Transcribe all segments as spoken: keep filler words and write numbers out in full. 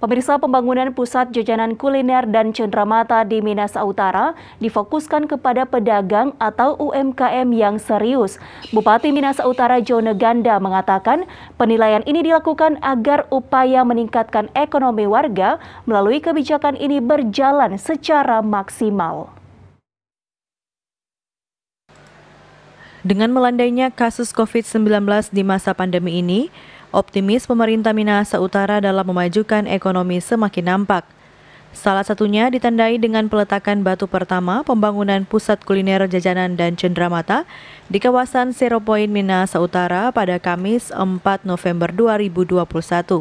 Pemirsa, pembangunan pusat jajanan kuliner dan cenderamata di Minahasa Utara difokuskan kepada pedagang atau U M K M yang serius. Bupati Minahasa Utara Jone Ganda mengatakan penilaian ini dilakukan agar upaya meningkatkan ekonomi warga melalui kebijakan ini berjalan secara maksimal. Dengan melandainya kasus COVID sembilan belas di masa pandemi ini, optimis pemerintah Minahasa Utara dalam memajukan ekonomi semakin nampak. Salah satunya ditandai dengan peletakan batu pertama pembangunan pusat kuliner jajanan dan cenderamata di kawasan Zero Point Minahasa Utara pada Kamis empat November dua ribu dua puluh satu.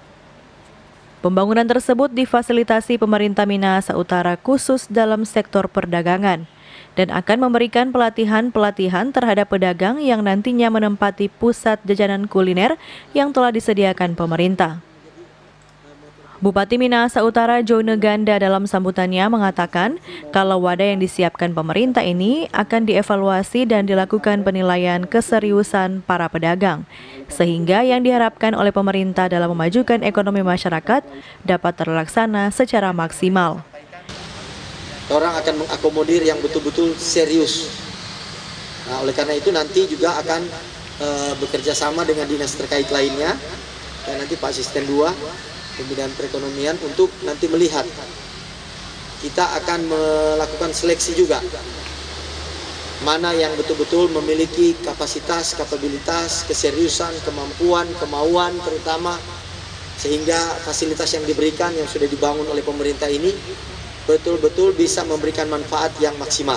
Pembangunan tersebut difasilitasi pemerintah Minahasa Utara khusus dalam sektor perdagangan dan akan memberikan pelatihan-pelatihan terhadap pedagang yang nantinya menempati pusat jajanan kuliner yang telah disediakan pemerintah. Bupati Minahasa Utara Jone Ganda dalam sambutannya mengatakan kalau wadah yang disiapkan pemerintah ini akan dievaluasi dan dilakukan penilaian keseriusan para pedagang, sehingga yang diharapkan oleh pemerintah dalam memajukan ekonomi masyarakat dapat terlaksana secara maksimal. Orang akan mengakomodir yang betul-betul serius. Nah, oleh karena itu nanti juga akan e, bekerja sama dengan dinas terkait lainnya, dan nanti Pak Asisten dua, Pembinaan Perekonomian untuk nanti melihat. Kita akan melakukan seleksi juga. Mana yang betul-betul memiliki kapasitas, kapabilitas, keseriusan, kemampuan, kemauan terutama, sehingga fasilitas yang diberikan yang sudah dibangun oleh pemerintah ini betul-betul bisa memberikan manfaat yang maksimal.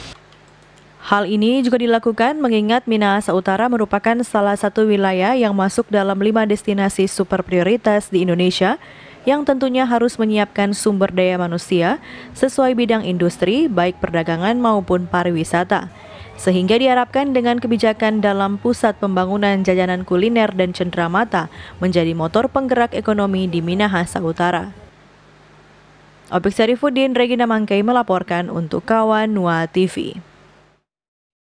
Hal ini juga dilakukan mengingat Minahasa Utara merupakan salah satu wilayah yang masuk dalam lima destinasi super prioritas di Indonesia yang tentunya harus menyiapkan sumber daya manusia sesuai bidang industri baik perdagangan maupun pariwisata. Sehingga diharapkan dengan kebijakan dalam pusat pembangunan jajanan kuliner dan cenderamata menjadi motor penggerak ekonomi di Minahasa Utara. Opik Syarifuddin, Regina Mangkai melaporkan untuk Kawan Nuha T V.